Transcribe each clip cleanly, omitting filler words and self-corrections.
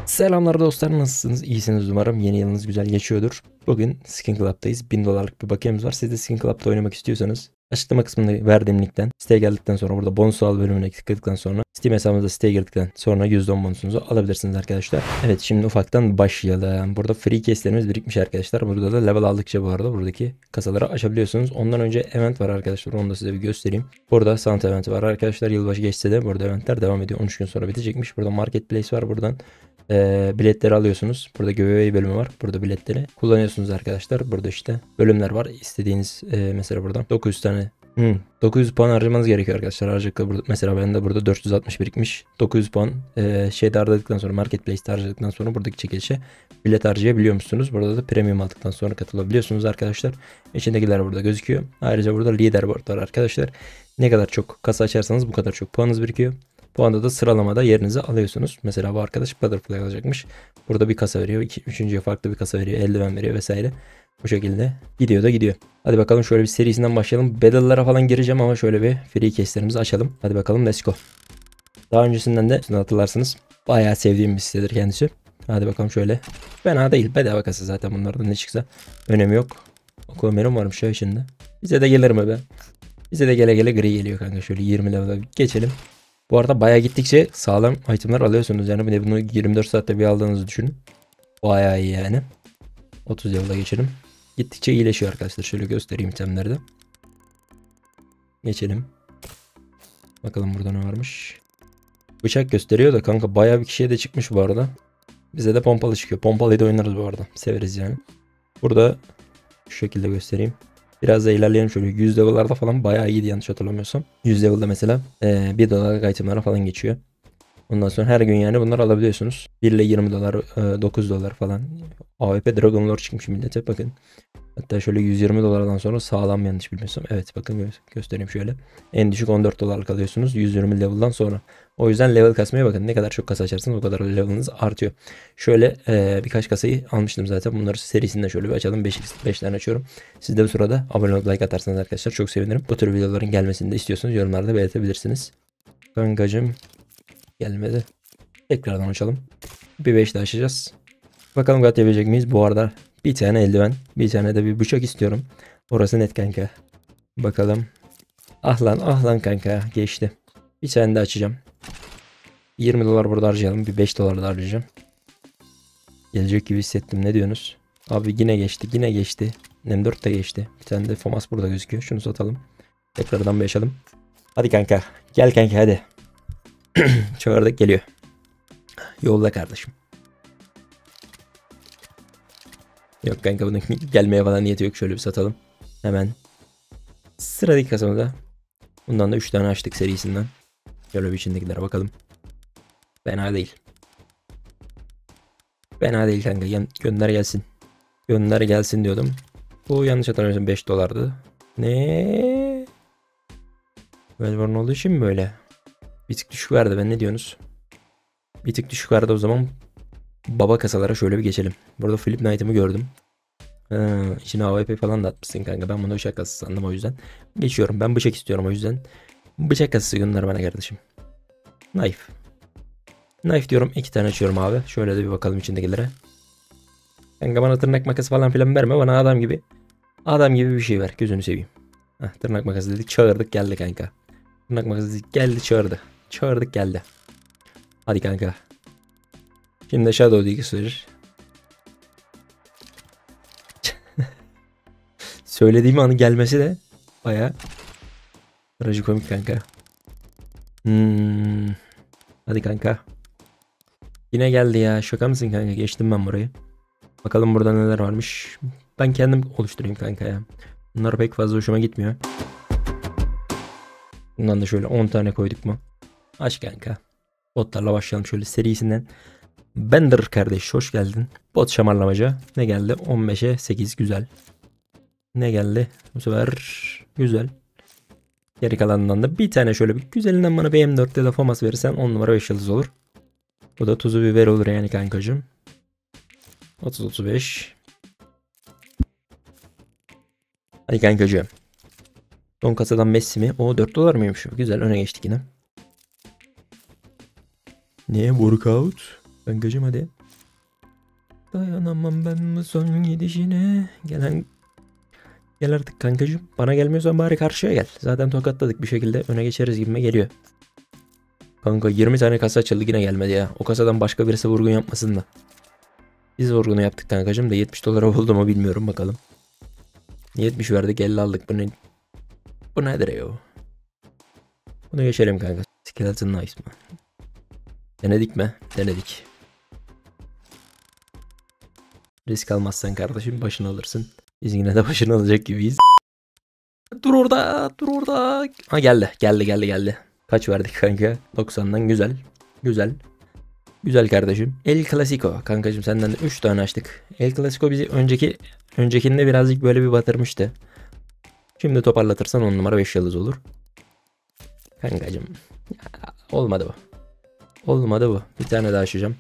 Selamlar dostlar, nasılsınız? İyisiniz umarım. Yeni yılınız güzel geçiyordur. Bugün Skin Club'dayız. 1000 dolarlık bir bakiyemiz var. Siz de Skin Club'da oynamak istiyorsanız açıklama kısmında verdiğim linkten siteye geldikten sonra burada bonus al bölümüne tıkladıktan sonra Steam hesabınıza siteye girdikten sonra %10 bonusunuzu alabilirsiniz arkadaşlar. Evet, şimdi ufaktan başlayalım. Burada free case'lerimiz birikmiş arkadaşlar. Burada da level aldıkça bu arada buradaki kasaları açabiliyorsunuz. Ondan önce event var arkadaşlar. Onu da size bir göstereyim. Burada sanat eventi var arkadaşlar. Yılbaşı geçse de burada eventler devam ediyor. 13 gün sonra bitecekmiş. Burada marketplace var. Buradan biletleri alıyorsunuz. Burada giveaway bölümü var. Burada biletleri kullanıyorsunuz arkadaşlar. Burada işte bölümler var. İstediğiniz mesela buradan 900 tane 900 puan harcamanız gerekiyor arkadaşlar. Harcadıkta burada mesela bende burada 460 birikmiş. 900 puan şeyde harcadıktan sonra marketplace'te harcadıktan sonra buradaki çekilişe bilet harcayabiliyor musunuz? Burada da premium aldıktan sonra katılabiliyorsunuz arkadaşlar. İçindekiler burada gözüküyor. Ayrıca burada leaderboard var arkadaşlar. Ne kadar çok kasa açarsanız bu kadar çok puanınız birikiyor. Bu anda da sıralamada yerinizi alıyorsunuz. Mesela bu arkadaş Butterfly alacakmış. Burada bir kasa veriyor. Üçüncüye farklı bir kasa veriyor. Eldiven veriyor vesaire. Bu şekilde gidiyor da gidiyor. Hadi bakalım şöyle bir serisinden başlayalım. Battle'lara falan gireceğim ama şöyle bir free case'lerimizi açalım. Hadi bakalım, let's go. Daha öncesinden de hatırlarsınız. Bayağı sevdiğim bir sitedir kendisi. Hadi bakalım şöyle. Fena değil. Bedava kasa zaten, bunlardan ne çıksa önemi yok. Okul merum varmış ya şimdi. Bize de gelir mi be? Bize de gele gele gri geliyor kanka. Şöyle 20 level'a geçelim. Bu arada bayağı gittikçe sağlam itemler alıyorsunuz. Yani bir de bunu 24 saatte bir aldığınızı düşünün. Bayağı iyi yani. 30 level'a geçelim. Gittikçe iyileşiyor arkadaşlar. Şöyle göstereyim itemleri de. Geçelim. Bakalım burada ne varmış. Bıçak gösteriyor da kanka bayağı bir kişiye de çıkmış bu arada. Bize de pompalı çıkıyor. Pompalıyı da oynarız bu arada. Severiz yani. Burada şu şekilde göstereyim. Biraz da ilerleyelim şöyle. 100 level'larda falan bayağı iyiydi yanlış hatırlamıyorsam. 100 level'da mesela 1 dolarlık itemlara falan geçiyor. Ondan sonra her gün yani bunları alabiliyorsunuz. 1 ile 20 dolar, 9 dolar falan. AWP Dragon Lord çıkmış millete, bakın. Hatta şöyle 120 dolardan sonra sağlam, yanlış bilmiyorsam. Evet bakın göstereyim şöyle. En düşük 14 dolarlık alıyorsunuz 120 level'dan sonra. O yüzden level kasmaya bakın. Ne kadar çok kasa açarsanız o kadar level'ınız artıyor. Şöyle birkaç kasayı almıştım zaten. Bunları serisinden şöyle bir açalım. 5 tane açıyorum. Siz de bu sırada abone olup like atarsanız arkadaşlar çok sevinirim. Bu tür videoların gelmesini de istiyorsanız yorumlarda belirtebilirsiniz. Kankacım gelmedi. Tekrardan açalım. Bir 5 daha açacağız. Bakalım katabilecek miyiz? Bu arada bir tane eldiven, bir tane de bir bıçak istiyorum. Orası net kanka. Bakalım. Ah lan ah lan kanka, geçti. Bir tane de açacağım. 20 dolar burada harcayalım. Bir 5 dolar da harcayacağım. Gelecek gibi hissettim. Ne diyorsunuz? Abi yine geçti. Yine geçti. M4 de geçti. Bir tane de FAMAS burada gözüküyor. Şunu satalım. Tekrardan bir açalım. Hadi kanka. Gel kanka hadi. Çağırdık, geliyor. Yolda kardeşim. Yok kanka, bunun gelmeye falan niyeti yok. Şöyle bir satalım. Hemen. Sıradaki kasamıza. Bundan da 3 tane açtık serisinden. Şöyle bir içindekilere bakalım. Fena değil. Fena değil kanka. Gönder gelsin. Gönder gelsin diyordum. Bu yanlış hatırlamıyorsam 5 dolardı. Ne? Melbourne olduğu için mi böyle? Bir tık düşük verdi, ben ne diyorsunuz? Bir tık düşük verdi, o zaman baba kasalara şöyle bir geçelim. Burada Flip Knight'ımı gördüm. İçine AWP falan da atmışsın kanka. Ben bunu bıçak kasası sandım, o yüzden. Geçiyorum. Ben bıçak istiyorum, o yüzden. Bıçak kasası gönder bana kardeşim. Knife. Knife diyorum. 2 tane açıyorum abi. Şöyle de bir bakalım içindekilere. Kanka bana tırnak makası falan filan verme. Bana adam gibi. Adam gibi bir şey ver. Gözünü seveyim. Heh, tırnak makası dedik. Çağırdık geldi kanka. Tırnak makası dedik. Geldi çağırdı. Çağırdık geldi. Hadi kanka. Şimdi Shadow diye gösterir. Söylediğim anı gelmesi de baya trajikomik kanka. Hadi kanka. Yine geldi ya. Şaka mısın kanka? Geçtim ben burayı. Bakalım burada neler varmış. Ben kendim oluşturayım kanka ya. Bunlar pek fazla hoşuma gitmiyor. Bundan da şöyle 10 tane koyduk mu? Aç kanka. Botlarla başlayalım şöyle serisinden. Bender kardeş hoş geldin. Bot şamarlamaca. Ne geldi? 15'e 8, güzel. Ne geldi? Bu sefer güzel. Geri kalanından da bir tane şöyle bir güzelinden bana bir M4 ya da FAMAS verirsen 10 numara 5 yıldız olur. Bu da tuzu biber olur yani kankacığım. 30-35. Hadi kankacığım. Son kasadan Messi mi? O 4 dolar mıymış? Güzel, öne geçtik yine. Niye workout? Kankacığım hadi. Dayanamam ben bu son gidişine. Gel artık kankacığım. Bana gelmiyorsan bari karşıya gel. Zaten tokatladık, bir şekilde öne geçeriz gibime geliyor. Kanka 20 tane kasa açıldı, yine gelmedi ya. O kasadan başka birisi vurgun yapmasın da. Biz vurgunu yaptık kankacığım da 70 dolara oldu mu bilmiyorum, bakalım. 70 verdik, 50 aldık. Bu nedir ya? Bunu geçelim kanka. Skeleton Knife mı? Denedik mi? Denedik. Risk almazsan kardeşim başını alırsın. Biz yine de başını alacak gibiyiz. Dur orada, dur orada. Ha geldi. Kaç verdik kanka? 90'dan güzel. Güzel. Güzel kardeşim. El Clasico. Kankacığım senden de 3 tane açtık. El Clasico bizi öncekinde birazcık böyle bir batırmıştı. Şimdi toparlatırsan 10 numara 5 yıldız olur. Kankacığım. Ya, olmadı bu. Olmadı bu. Bir tane daha açacağım.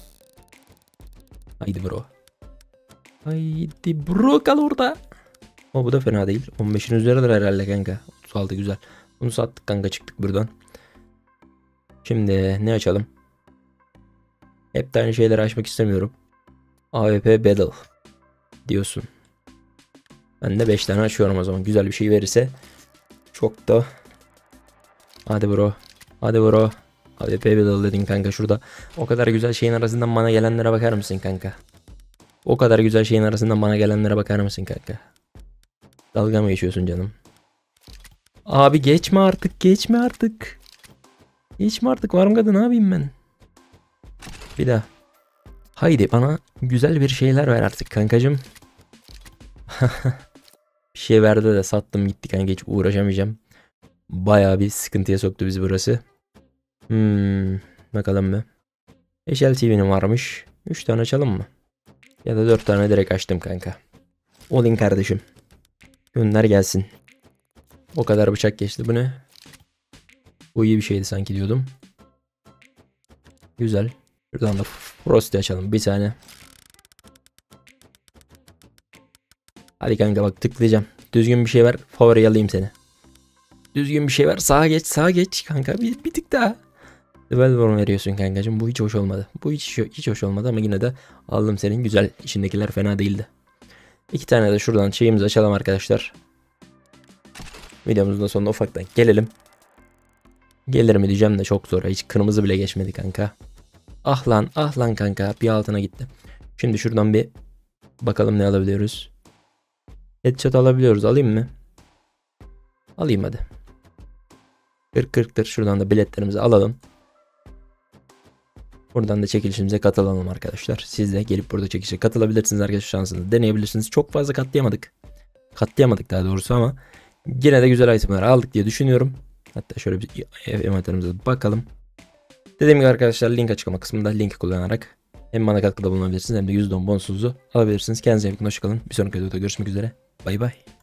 Haydi bro. Haydi bro, kal orada. O bu da fena değil. 15'in üzeridir herhalde kanka. 36 güzel. Bunu sattık kanka, çıktık buradan. Şimdi ne açalım? Hep de aynı şeyleri açmak istemiyorum. AWP Battle diyorsun. Ben de 5 tane açıyorum o zaman. Güzel bir şey verirse çok da. Hadi bro. Hadi bro. AWP Battle dedin kanka şurada. O kadar güzel şeyin arasından bana gelenlere bakar mısın kanka? O kadar güzel şeyin arasından bana gelenlere bakar mısın kanka? Dalga mı geçiyorsun canım? Abi geçme artık, geçme artık. Geçme artık, var mı kadın, ne yapayım ben? Bir daha. Haydi bana güzel bir şeyler ver artık kankacım. Bir şey verdi de sattım gitti kanka, hiç uğraşamayacağım. Bayağı bir sıkıntıya soktu bizi burası. Bakalım mı? HLTV'nin varmış. 3 tane açalım mı? Ya da 4 tane direkt açtım kanka. Olin kardeşim. Gönder gelsin. O kadar bıçak geçti, bu ne? Bu iyi bir şeydi sanki diyordum. Güzel. Şuradan da Frost'i açalım bir tane. Hadi kanka bak, tıklayacağım. Düzgün bir şey ver, favori alayım seni. Düzgün bir şey ver, sağa geç, sağa geç kanka, bir tık daha. Development veriyorsun kankacığım, bu hiç hoş olmadı. Bu hiç hoş olmadı ama yine de aldım senin, güzel, içindekiler fena değildi. 2 tane de şuradan şeyimizi açalım arkadaşlar. Videomuzun da sonuna ufaktan gelelim. Gelir mi diyeceğim de çok zor, hiç kırmızı bile geçmedi kanka. Ah lan, ah lan kanka, bir altına gitti. Şimdi şuradan bir bakalım ne alabiliyoruz. Headshot alabiliyoruz, alayım mı? Alayım hadi. 40-40'tır, şuradan da biletlerimizi alalım. Buradan da çekilişimize katılalım arkadaşlar. Siz de gelip burada çekilişe katılabilirsiniz arkadaşlar, şansınızı deneyebilirsiniz. Çok fazla katlayamadık. Katlayamadık daha doğrusu ama yine de güzel itemler aldık diye düşünüyorum. Hatta şöyle bir envanterimize bakalım. Dediğim gibi arkadaşlar, link açıklama kısmında, linki kullanarak hem bana katkıda bulunabilirsiniz hem de %10 bonusunuzu alabilirsiniz. Kendinize iyi bakın, hoşçakalın. Bir sonraki videoda görüşmek üzere. Bay bay.